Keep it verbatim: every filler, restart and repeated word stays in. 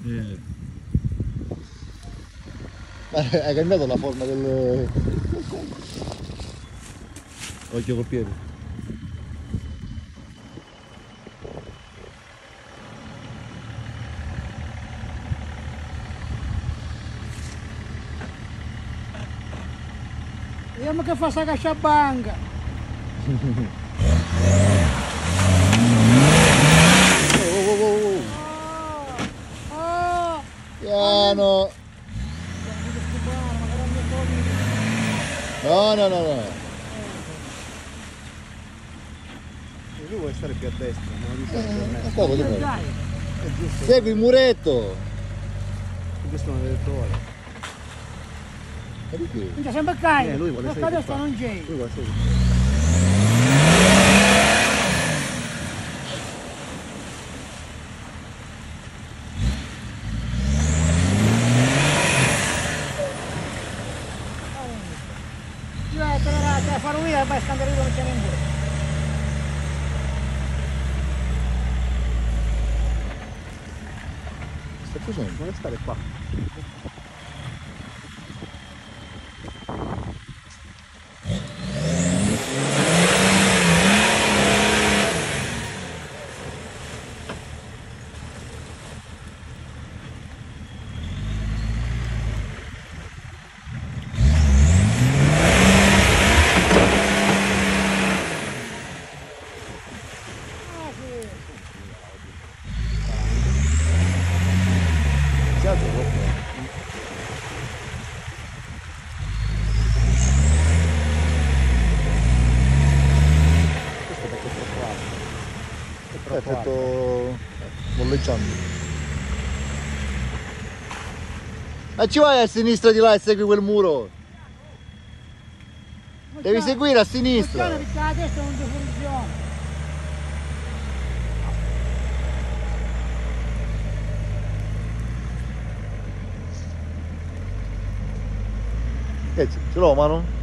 Eh. Hai cambiato la forma del... Occhio col piede. Vediamo che fa sta cacciabanga. Oh, oh, oh, oh. Oh, Piano. No, no, no, no. E lui vuole stare più a destra, non riesce a Eh, stare cosa oh, ti fai? dai. È giusto. Segui il muretto. Questo non deve trovare. Ma di che? Non c'è sempre carico. Eh, lui vuole Questa sempre destra qua. non c'è. Lui vuole sempre. Cioè, te la, te la farò via e poi scandalico non c'è nemmeno. Sta facendo? Vuole stare qua. Si alza troppo. Questo perché è troppo alto. È È troppo alto. tutto molleggiando. Ma ci vai a sinistra di là e segui quel muro. Devi seguire a sinistra. Funziona perché la destra non ti funziona. Che c'è? Ce l'ho mano?